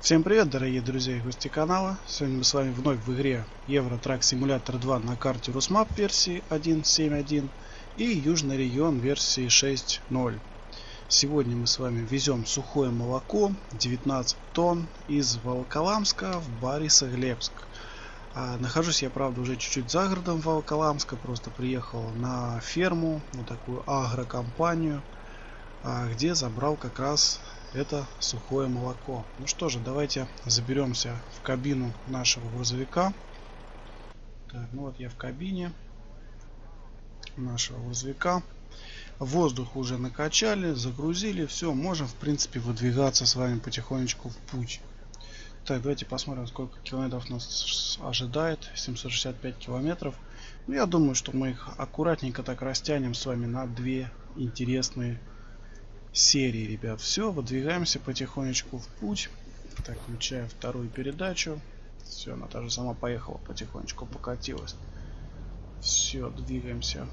Всем привет, дорогие друзья и гости канала. Сегодня мы с вами вновь в игре Euro Truck Simulator 2 на карте Rusmap версии 1.7.1 и Южный регион версии 6.0. Сегодня мы с вами везем сухое молоко 19 тонн из Волоколамска в Борисоглебск. Нахожусь я, правда, уже чуть-чуть за городом Волоколамска, просто приехал на ферму, на такую агрокомпанию, где забрал как раз это сухое молоко. Ну что же, давайте заберемся в кабину нашего грузовика. Так, ну вот я в кабине нашего грузовика. Воздух уже накачали, загрузили, все, можем в принципе выдвигаться с вами потихонечку в путь. Так, давайте посмотрим, сколько километров нас ожидает. 765 километров. Ну, я думаю, что мы их аккуратненько так растянем с вами на две интересные серии, ребят. Все, выдвигаемся потихонечку в путь. Так, включаю вторую передачу. Все, она даже сама поехала, потихонечку покатилась. Все, двигаемся.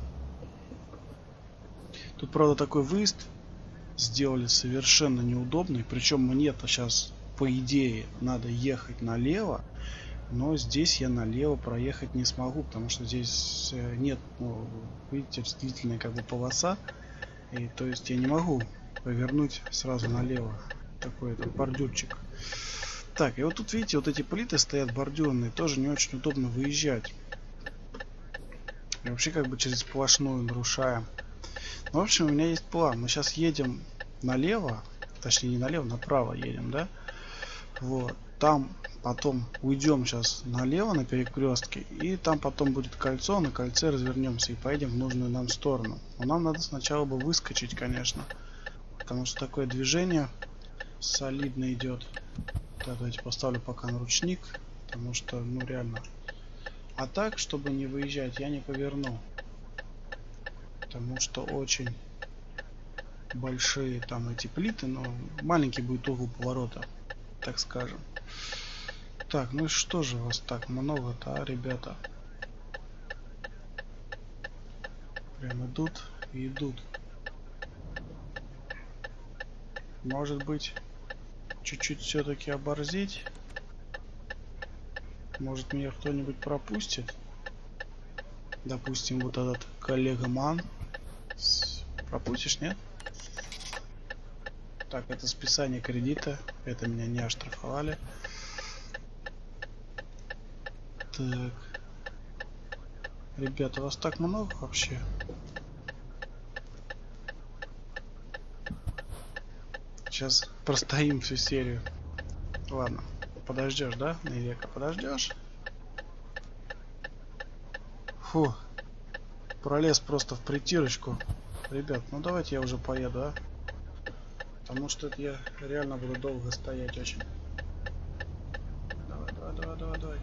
Тут, правда, такой выезд сделали совершенно неудобный. Причем мне-то сейчас, по идее, надо ехать налево. Но здесь я налево проехать не смогу, потому что здесь нет, ну, видите, длительная как бы полоса. И то есть я не могу повернуть сразу налево. Такой этот бордюрчик. Так, и вот тут видите, вот эти плиты стоят бордюрные, тоже не очень удобно выезжать. И вообще как бы через сплошную нарушаем. Ну, в общем, у меня есть план. Мы сейчас едем налево, точнее не налево, направо едем, да? Вот. Там потом уйдем сейчас налево на перекрестке, и там потом будет кольцо, на кольце развернемся и поедем в нужную нам сторону. Но нам надо сначала бы выскочить, конечно, потому что такое движение солидно идет. Так, давайте поставлю пока на ручник, потому что, ну, реально. А так, чтобы не выезжать, я не поверну, потому что очень большие там эти плиты, но маленький будет угол поворота, так скажем. Так, ну и что же вас так много-то, ребята? Прям идут и идут. Может быть, чуть-чуть все-таки оборзеть? Может, меня кто-нибудь пропустит? Допустим, вот этот коллега Ман. Пропустишь, нет? Так, это списание кредита. Это меня не оштрафовали. Так. Ребята, вас так много вообще? Сейчас простоим всю серию. Ладно, подождешь, да, Навека, подождешь? Фу, пролез просто в притирочку. Ребят, ну давайте я уже поеду, а? Потому что это я реально буду долго стоять очень. Давай.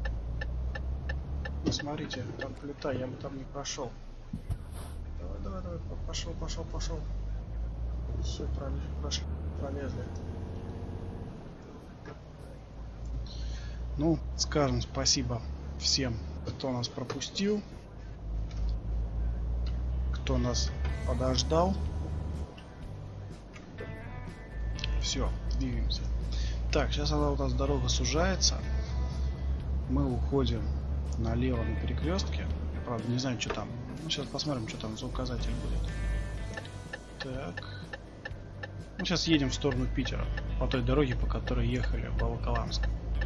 Ну, смотрите, там плита, я бы там не прошел. Давай, пошел. Все, пролезли. Ну, скажем спасибо всем, кто нас пропустил, кто нас подождал. Все, двигаемся. Так, сейчас она у нас дорога сужается. Мы уходим налево на перекрестке. Правда, не знаю, что там. Ну, сейчас посмотрим, что там за указатель будет. Так. Мы сейчас едем в сторону Питера. По той дороге, по которой ехали в Волоколамск.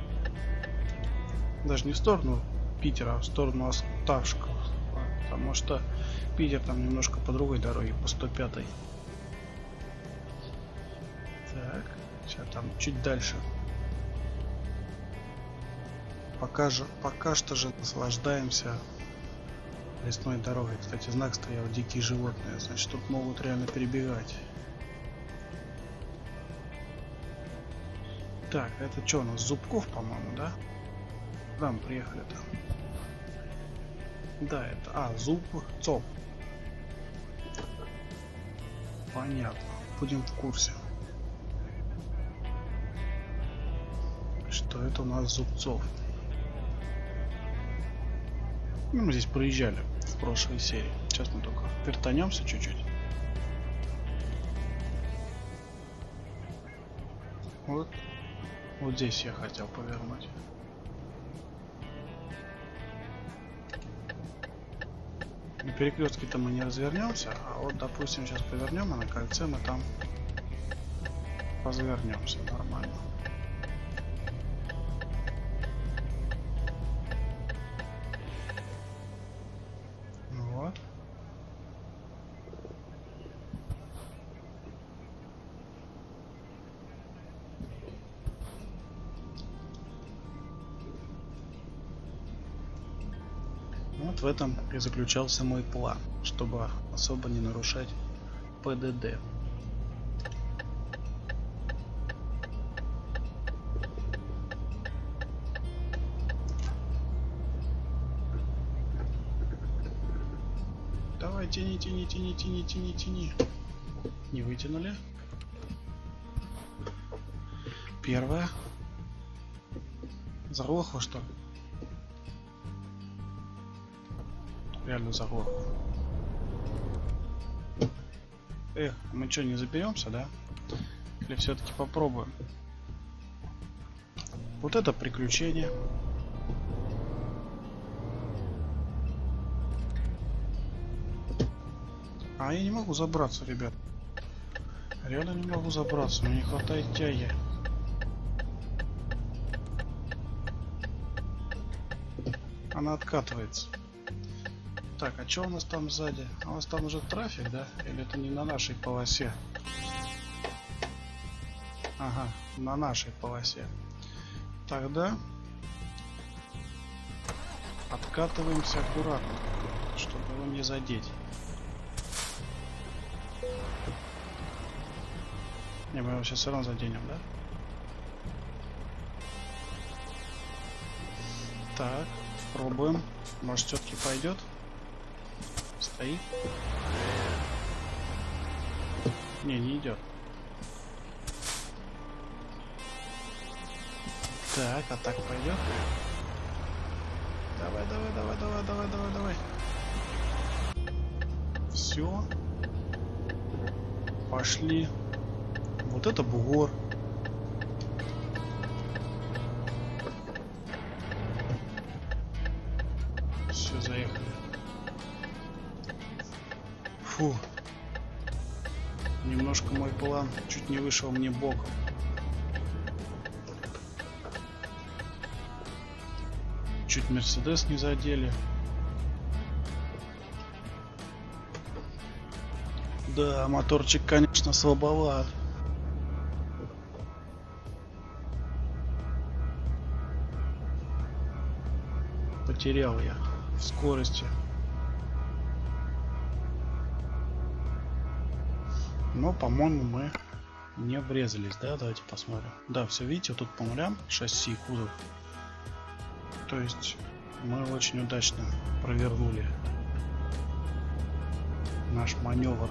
Даже не в сторону Питера, а в сторону Осташкова. Потому что Питер там немножко по другой дороге, по 105-й. Так, сейчас там чуть дальше. Пока что же наслаждаемся лесной дорогой. Кстати, знак стоял «Дикие животные». Значит, тут могут реально перебегать. Так, это что у нас? Зубков, по-моему, да? Куда мы приехали-то? Да, это... Зубцов. Понятно. Будем в курсе, что это у нас Зубцов. Ну, мы здесь проезжали в прошлой серии. Сейчас мы только вертанемся чуть-чуть. Вот. Вот здесь я хотел повернуть. На перекрестке-то мы не развернемся, а вот, допустим, сейчас повернем, а на кольце мы там развернемся нормально. Вот. Вот в этом и заключался мой план, чтобы особо не нарушать ПДД. Давай, тяни, тяни, тяни, тяни, тяни, тяни. Не вытянули. Первое. Заглохло, что ли? Реально заглохло. Эх, мы что, не заберемся, да? Или все-таки попробуем? Вот это приключение. А я не могу забраться, ребят. Реально не могу забраться, мне не хватает тяги. Она откатывается. Так, а что у нас там сзади? А у нас там уже трафик, да? Или это не на нашей полосе? Ага, на нашей полосе. Тогда откатываемся аккуратно, чтобы его не задеть. Не, мы его сейчас все равно заденем, да? Так, пробуем. Может, все-таки пойдет? Стоит? Не идет. Так, а так пойдет? Давай, давай, давай, давай, давай, давай, давай. Все. Пошли. Вот это бугор. Все, заехали. Фу. Немножко мой план чуть не вышел мне боком. Чуть Мерседес не задели. Да, моторчик, конечно, слабоват. Потерял я в скорости. Но, по-моему, мы не врезались, да? Давайте посмотрим. Да, все, видите, тут по нулям шасси и кузов. То есть мы очень удачно провернули наш маневр.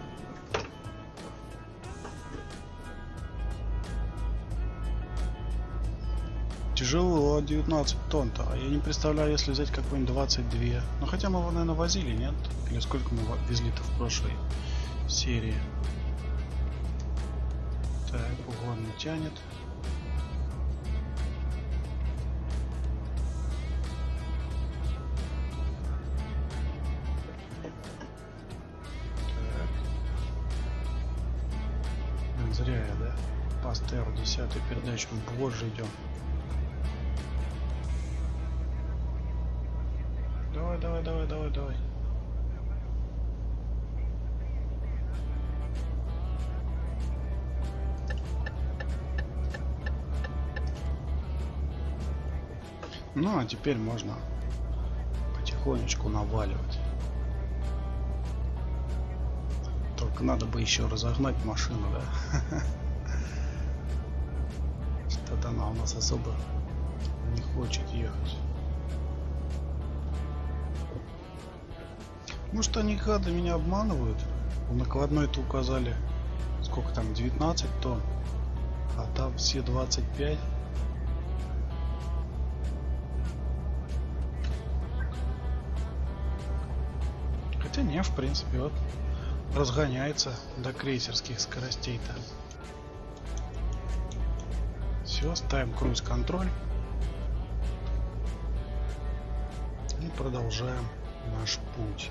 Тяжело, 19 тонн-то. А я не представляю, если взять какой-нибудь 22. Ну хотя мы его, наверное, возили, нет? Или сколько мы везли-то в прошлой серии. Так, угон не тянет. Так. Зря я, да? Пастер 10-ю передачу позже идем. Давай, давай, давай, давай, давай. Ну, а теперь можно потихонечку наваливать. Только надо бы еще разогнать машину, да? Что-то она у нас особо не хочет ехать. Может, они гады меня обманывают? В накладной-то указали, сколько там, 19 тонн, а там все 25. Хотя не, в принципе, вот разгоняется до крейсерских скоростей-то. Все, Все, ставим круиз-контроль. И продолжаем наш путь.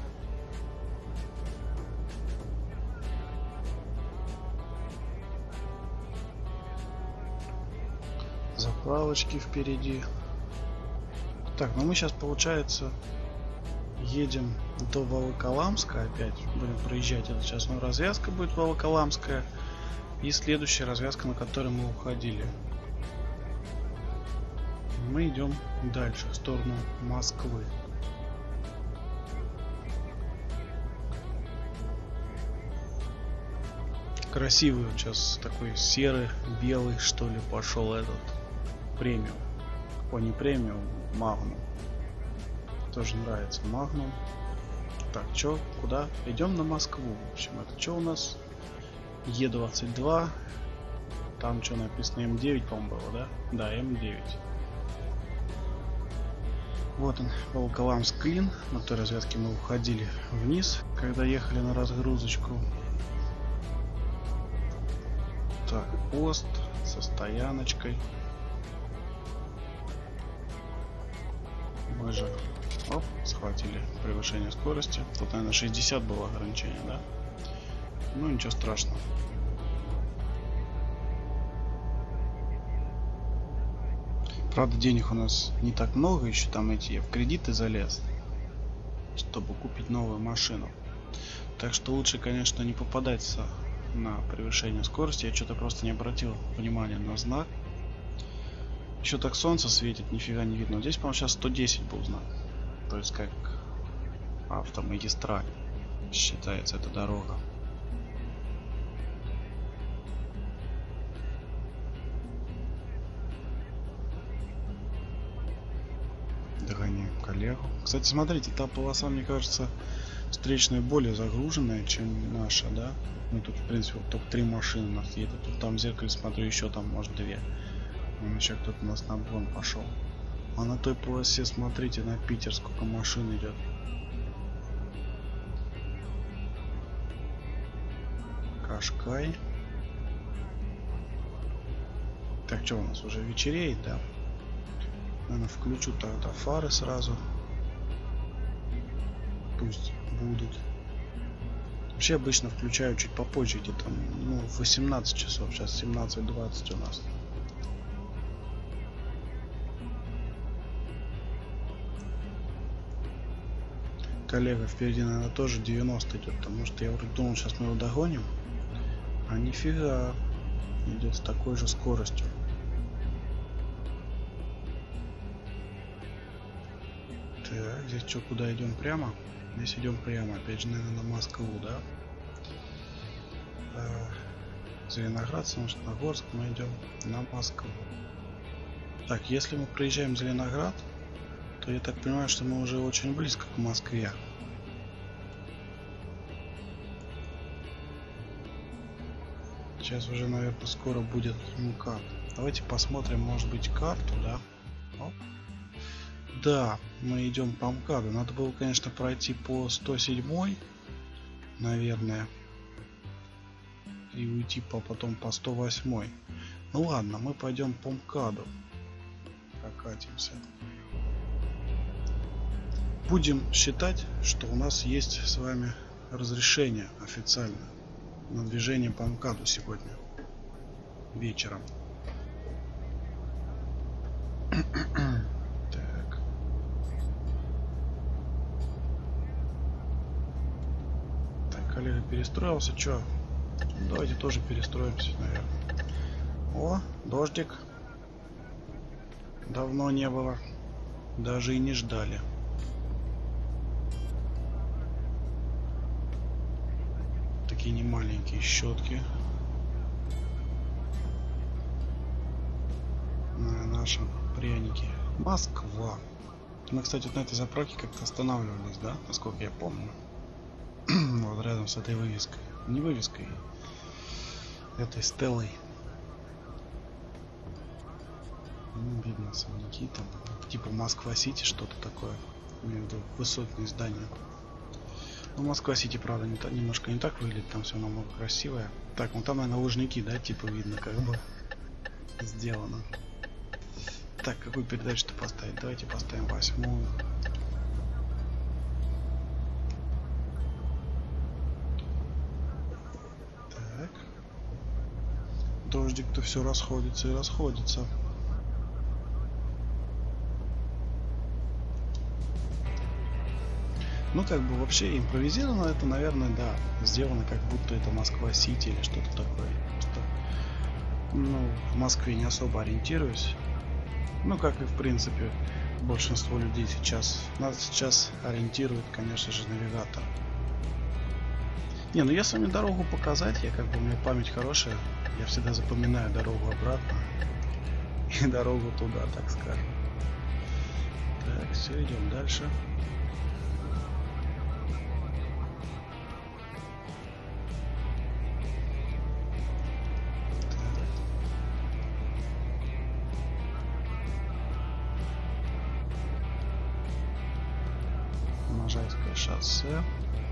Заправочки впереди. Так, ну мы сейчас, получается, едем до Волоколамска опять. Будем проезжать. Это сейчас развязка будет Волоколамская. И следующая развязка, на которой мы уходили. Мы идем дальше, в сторону Москвы. Красивый сейчас такой серый, белый, что ли, пошел этот премиум. О, не премиум, Магнум. Тоже нравится Магнум. Так, чё, куда? Идем на Москву. В общем, это что у нас? Е22. Там что написано? М9, по-моему, было, да? Да, М9. Вот он, Волоколамск-Клин. На той развязке мы уходили вниз, когда ехали на разгрузочку. Так, пост со стояночкой. Мы же, оп, схватили превышение скорости. Тут, наверное, 60 было ограничение, да? Ну, ничего страшного. Правда, денег у нас не так много, еще там эти, я в кредиты залез, чтобы купить новую машину. Так что лучше, конечно, не попадаться на превышение скорости. Я что-то просто не обратил внимания на знак. Еще так солнце светит, нифига не видно. Здесь, по-моему, сейчас 110 был знак. То есть как автомагистраль считается эта дорога. Догоняем коллегу. Кстати, смотрите, та полоса, мне кажется, встречная более загруженная, чем наша, да? Ну тут, в принципе, вот только 3 машины у нас едут. Тут там в зеркале смотрю, еще там, может, 2. Вон еще кто-то у нас на обгон пошел. А на той полосе, смотрите, на Питер сколько машин идет. Кашкай. Так, что у нас уже вечереет, да? Наверное, включу тогда фары сразу. Пусть будут. Вообще обычно включаю чуть попозже, где-то, ну, в 18 часов. Сейчас 17:20 у нас. Коллега впереди, наверное, тоже 90 идет, потому что я вроде думал, сейчас мы его догоним. А нифига, идет с такой же скоростью. Так, здесь что, куда идем? Прямо? Здесь идем прямо, опять же, наверное, на Москву, да? Зеленоград, Солнечногорск, мы идем на Москву. Так, если мы проезжаем Зеленоград, то я так понимаю, что мы уже очень близко к Москве. Сейчас уже, наверное, скоро будет МКАД. Давайте посмотрим, может быть, карту, да? Оп. Да, мы идем по МКАДу. Надо было, конечно, пройти по 107, наверное, и уйти потом по 108. Ну ладно, мы пойдем по МКАДу. Прокатимся. Будем считать, что у нас есть с вами разрешение официально на движение по МКАДу сегодня вечером. Так. Так, коллега перестроился. Чё? Давайте тоже перестроимся, наверное. О, дождик. Давно не было. Даже и не ждали. Такие немаленькие щетки на нашем прянике. Москва. Мы, кстати, на этой заправке как-то останавливались, да, насколько я помню. Вот рядом с этой вывеской. Не вывеской, этой стеллой. Ну, видно особняки там, типа Москва-Сити, что-то такое. Имею в виду высотные здания. Ну, Москва-Сити, правда, немножко не так выглядит, там все намного красивое. Так, ну там, наверное, Лужники, да, типа видно, как бы. Сделано. Так, какую передачу-то поставить? Давайте поставим 8-ю. Так. Дождик-то все расходится и расходится. Ну, как бы вообще импровизировано это, наверное, да. Сделано как будто это Москва-Сити или что-то такое. Просто, ну, в Москве не особо ориентируюсь. Ну, как и в принципе большинство людей сейчас. Нас сейчас ориентирует, конечно же, навигатор. Не, ну если мне дорогу показать, я как бы, у меня память хорошая. Я всегда запоминаю дорогу обратно. И дорогу туда, так скажем. Так, все, идем дальше. Можайское шоссе.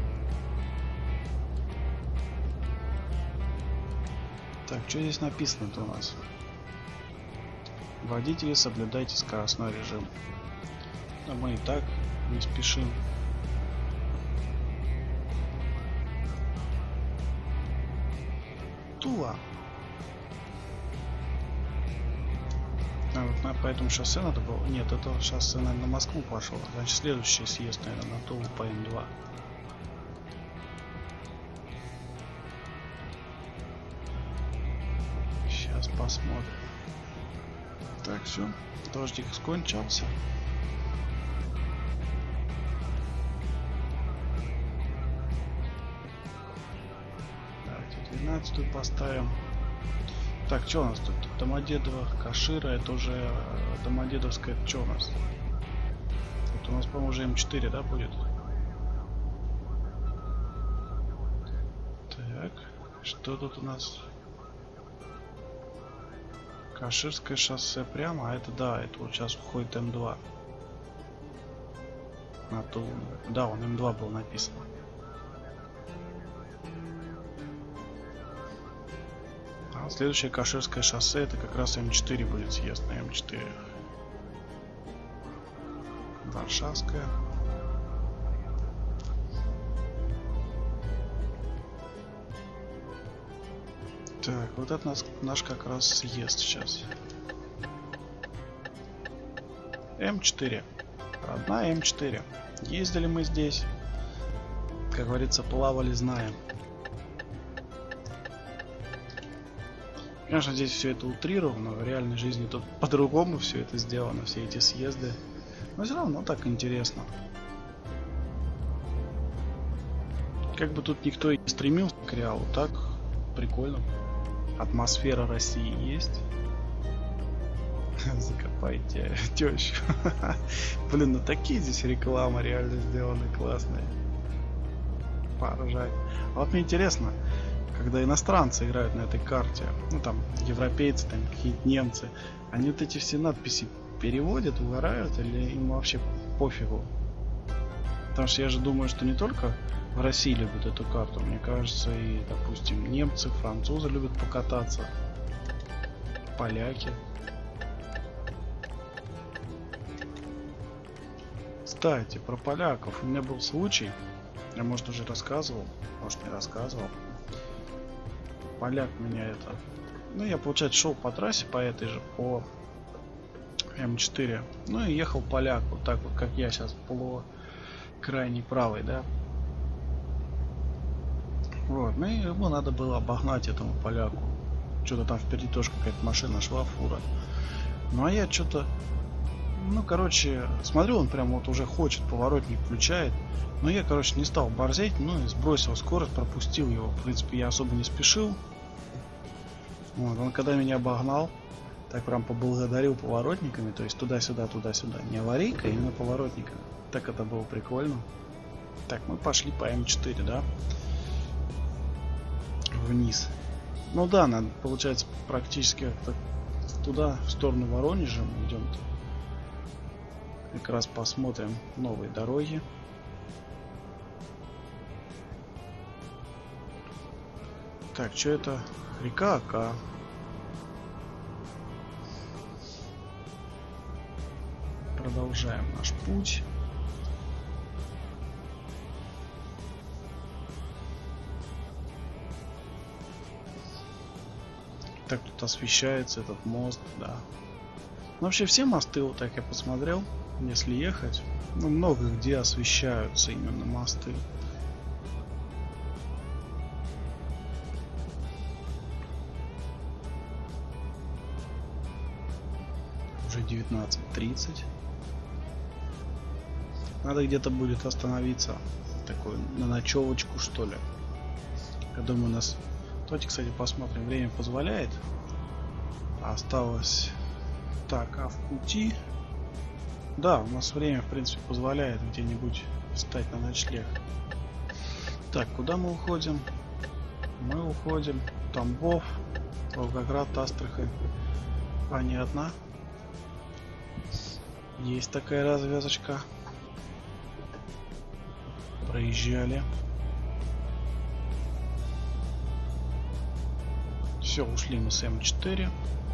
Так, что здесь написано-то у нас? Водители, соблюдайте скоростной режим. А мы и так не спешим. Тула. А вот по этому шоссе надо было... Нет, это шоссе, наверное, на Москву пошло. Значит, следующий съезд, наверное, на Тулу по М2. Сейчас посмотрим. Так, все. Дождик скончался. Давайте 12-ю поставим. Так, что у нас тут? Домодедово, Кашира, это уже Домодедовская, что у нас? Это у нас, по-моему, уже М4, да, будет? Так, что тут у нас? Каширское шоссе прямо, а это, да, это вот сейчас уходит М2. На Тулу. Да, он М2 был написан. А следующее Каширское шоссе, это как раз М4 будет съезд на М4. Варшавская. Так, вот это наш как раз съезд сейчас. М4. Родная М4. Ездили мы здесь. Как говорится, плавали, знаем. Конечно, здесь все это утрировано. В реальной жизни тут по-другому все это сделано. Все эти съезды. Но все равно так интересно. Как бы тут никто и не стремился к реалу, так прикольно. Атмосфера России есть. Закопайте тещу. Блин, ну такие здесь рекламы реально сделаны классные. Поражает. А вот мне интересно, когда иностранцы играют на этой карте, ну там европейцы, там какие-то немцы, они вот эти все надписи переводят, угорают или им вообще пофигу? Потому что я же думаю, что не только в России любят эту карту, мне кажется, и, допустим, немцы, французы любят покататься, поляки. Кстати, про поляков. У меня был случай, я, может, уже рассказывал, может, не рассказывал. Поляк меня это... Ну, я, получается, шел по трассе, по этой же, по М4. Ну, и ехал поляк, вот так вот, как я сейчас, по крайней правой, да. Вот, ну, и ему надо было обогнать этому поляку. Что-то там впереди тоже какая-то машина шла, фура. Ну, а я что-то... Ну, короче, смотрю, он прям вот уже хочет, поворотник включает. Но я, короче, не стал борзеть, ну и сбросил скорость, пропустил его. В принципе, я особо не спешил. Вот, он когда меня обогнал, так прям поблагодарил поворотниками, то есть туда-сюда, туда-сюда. Не аварийка, а именно поворотниками. Так это было прикольно. Так, мы пошли по М4, да? Вниз. Ну да, надо, получается, практически туда, в сторону Воронежа мы идем-то. Как раз посмотрим новые дороги. Так, что это? Река Ока. Продолжаем наш путь. Так тут освещается этот мост, да. Но вообще все мосты, вот так я посмотрел, если ехать, ну, много где освещаются именно мосты. Уже 19:30. Надо где-то будет остановиться, такой на ночевочку, что ли. Я думаю, у нас... Давайте, кстати, посмотрим. Время позволяет. Осталось... Так, а в пути... Да, у нас время, в принципе, позволяет где-нибудь встать на ночлег. Так, куда мы уходим? Мы уходим. Тамбов, Волгоград, Астрахань. А, не одна. Есть такая развязочка. Проезжали. Все, ушли мы с М4.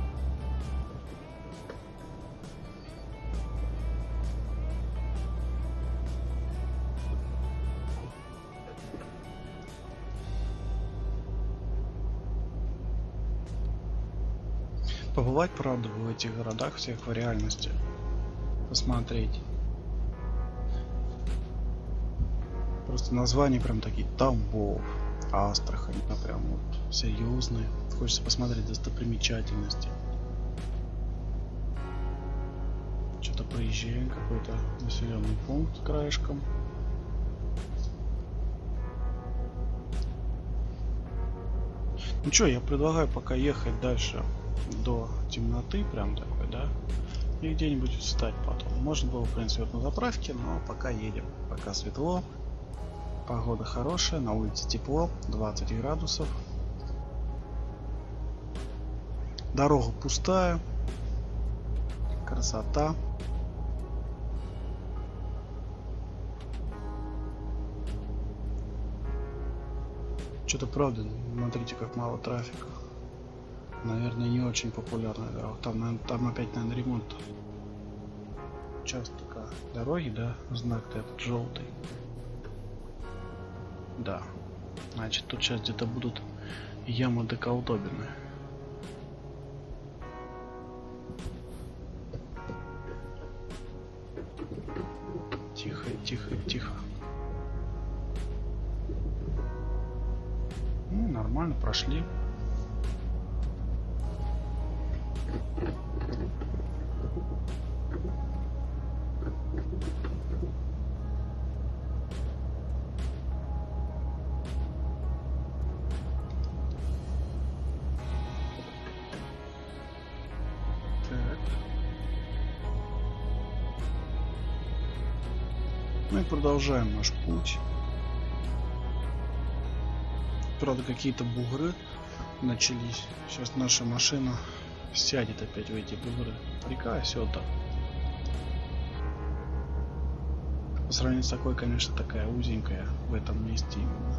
Побывать, правда, в этих городах всех в реальности. Посмотреть. Просто названия прям такие: Тамбов, Астрахань, да, прям вот серьезные. Хочется посмотреть достопримечательности. Что-то проезжаем, какой-то населенный пункт краешком. Ну что, я предлагаю пока ехать дальше до темноты, прям такой, да, и где-нибудь встать потом. Можно было, в принципе, вот на заправке, но пока едем. Пока светло, погода хорошая, на улице тепло, 20 градусов. Дорога пустая, красота. Что-то правда, смотрите, как мало трафика. Наверное, не очень популярная дорога. Там опять, наверное, ремонт участка дороги, да? Знак-то этот желтый. Да. Значит, тут сейчас где-то будут ямы до колдобины. Тихо, тихо, тихо. Ну, нормально прошли. Ну и продолжаем наш путь. Правда, какие-то бугры начались. Сейчас наша машина сядет опять в эти бугры. Река Осёта. По сравнению с такой, конечно, такая узенькая в этом месте именно.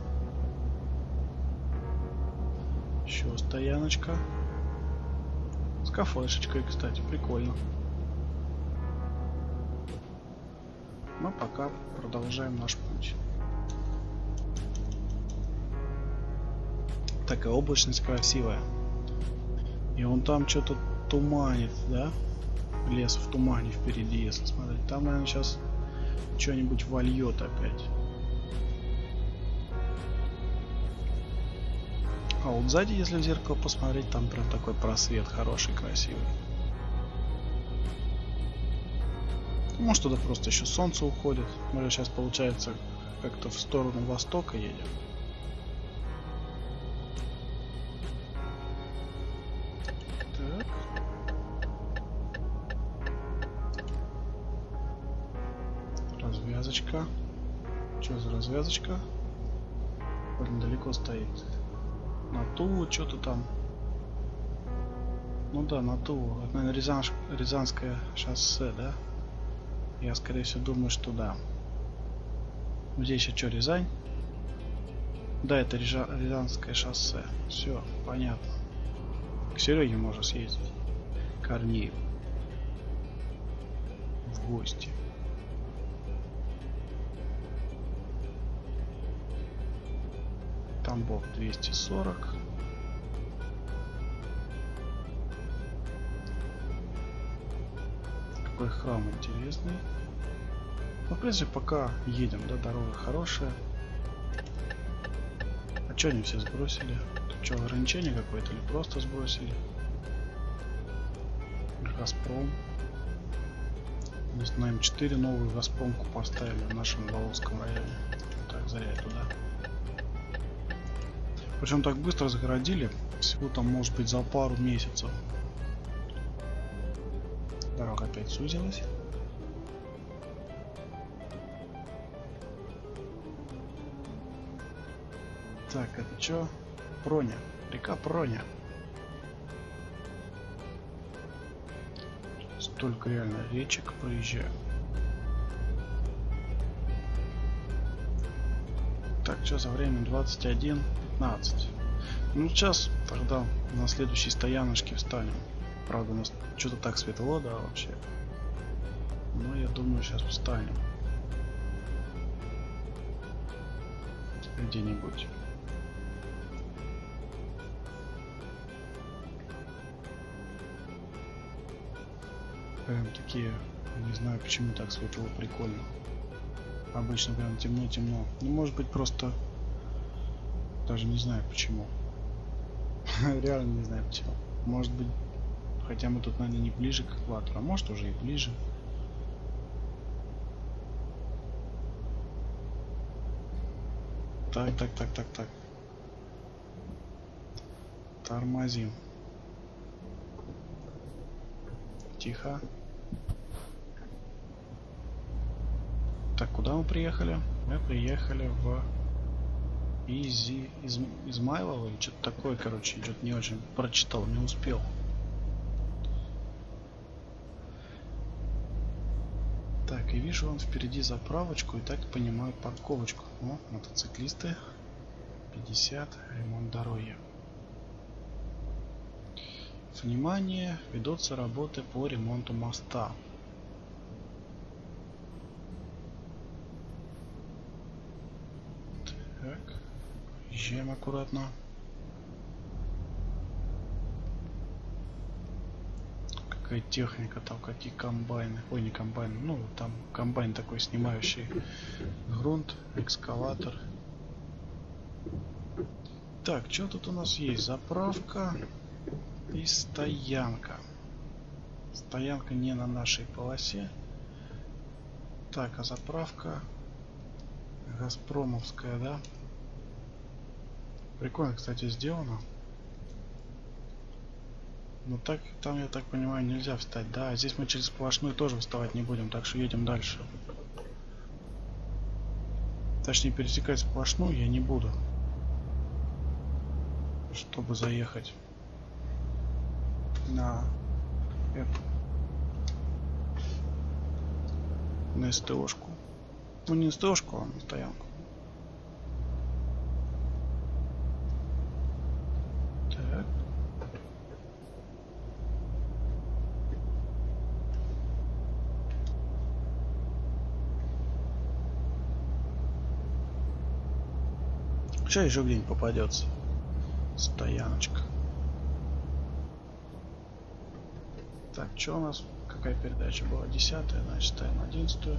Еще стояночка. С кафешечкой, кстати, прикольно. Мы пока продолжаем наш путь. Такая облачность красивая. И вон там что-то туманит, да? Лес в тумане впереди, если смотреть. Там, наверное, сейчас что-нибудь вольет опять. А вот сзади, если в зеркало посмотреть, там прям такой просвет хороший, красивый. Может, туда просто еще солнце уходит. Мы сейчас, получается, как-то в сторону востока едем. Так. Развязочка. Что за развязочка? Очень далеко стоит. На Тулу что-то там. Ну да, на Тулу. Это, наверное, Рязанское шоссе, да? Я, скорее всего, думаю, что да. Здесь еще что, Рязань? Да, это Рязанское шоссе. Все, понятно. К Сереге можно съездить. Корнеев. В в гости. Тамбов 240. Какой храм интересный. Ну, в принципе, пока едем, да, дорога хорошая. А что они все сбросили? Тут что, ограничение какое-то или просто сбросили? Газпром. Мы на М4 новую Газпромку поставили в нашем Волжском районе. Так, зря я туда. Причем так быстро загородили. Всего там может быть за пару месяцев. Дорога опять сузилась. Так, это что? Проня. Река Проня. Столько реально речек проезжаю. Так, что за время? 21:15. Ну, сейчас тогда на следующей стояночке встанем. Правда, у нас что-то так светло, да, вообще. Но я думаю, сейчас встанем. Где-нибудь. Прям такие, не знаю почему так светло, прикольно. Обычно прям темно-темно. Ну, может быть, просто даже не знаю почему. Реально не знаю почему. Может быть, хотя мы тут, наверное, не ближе к экватору, а может уже и ближе. Так. Тормозим. Тихо. Так, куда мы приехали? Мы приехали в Измайлово или что-то такое, короче, что-то не очень прочитал, не успел. Так, и вижу вон впереди заправочку и, так понимаю, парковочку. О, мотоциклисты. 50, ремонт дороги. Внимание, ведутся работы по ремонту моста. Так, езжаем аккуратно. Какая техника там, какие комбайны. Ой, не комбайн, ну там комбайн такой, снимающий грунт, экскаватор. Так, что тут у нас есть? Заправка и стоянка. Стоянка не на нашей полосе. Так, а заправка Газпромовская, да? Прикольно, кстати, сделано. Но так, там, я так понимаю, нельзя встать. Да, здесь мы через сплошную тоже вставать не будем, так что едем дальше. Точнее, пересекать сплошную я не буду, чтобы заехать на эту, на СТОшку. Ну, не СТОшку, а на стоянку. Так. Сейчас еще где-нибудь попадется стояночка. Так, что у нас? Какая передача была? 10-я, значит, ставим 11-ю.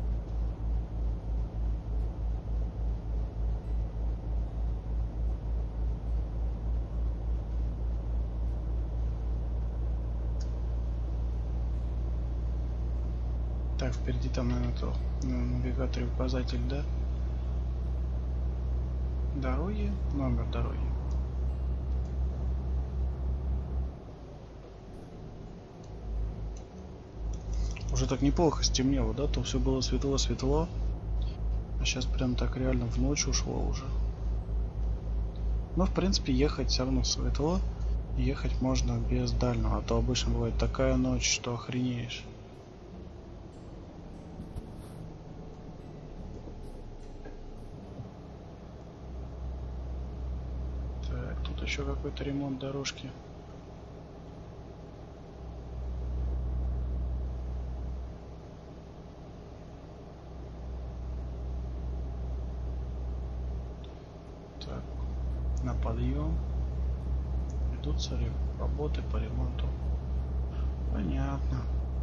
Так, впереди там, наверное, то на навигаторе указатель, да? Дороги, номер дороги. Уже так неплохо стемнело, да? То все было светло-светло. А сейчас прям так реально в ночь ушло уже. Но в принципе ехать все равно светло. Ехать можно без дальнего. А то обычно бывает такая ночь, что охренеешь. Так, тут еще какой-то ремонт дорожки. Так, на подъем. Ведутся работы по ремонту. Понятно.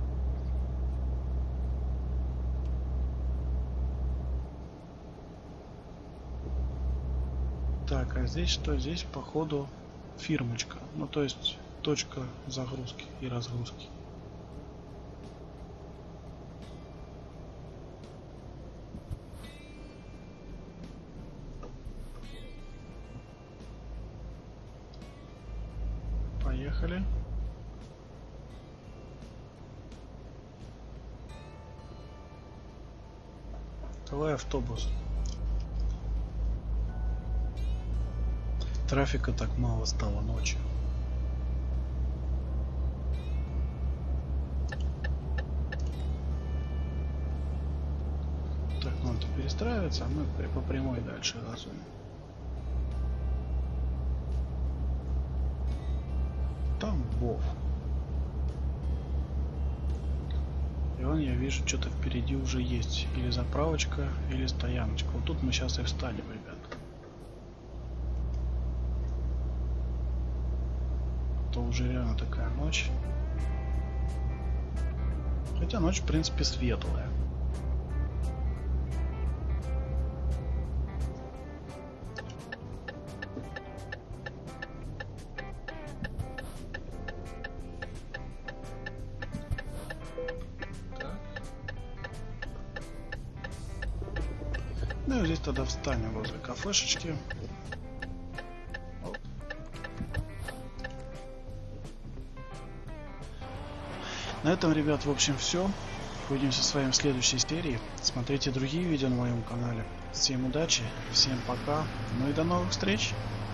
Так, а здесь что? Здесь походу фирмочка. Ну то есть точка загрузки и разгрузки. Поехали. Давай автобус. Трафика так мало стало ночью. Так, надо перестраиваться, а мы по прямой дальше газуем. Там Бов. И он, я вижу, что-то впереди уже есть. Или заправочка, или стояночка. Вот тут мы сейчас и встанем, ребят. То уже реально такая ночь. Хотя ночь, в принципе, светлая. Ну и здесь тогда встанем возле кафешечки. Оп. На этом, ребят, в общем, все. Увидимся с вами в следующей серии. Смотрите другие видео на моем канале. Всем удачи, всем пока, ну и до новых встреч!